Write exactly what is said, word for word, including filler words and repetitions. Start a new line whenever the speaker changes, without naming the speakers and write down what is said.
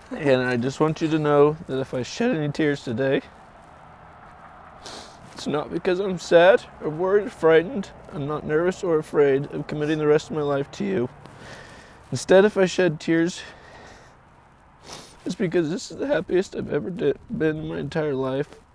And I just want you to know that if I shed any tears today, it's not because I'm sad or worried or frightened. I'm not nervous or afraid of committing the rest of my life to you. Instead, if I shed tears, it's because this is the happiest I've ever been in my entire life.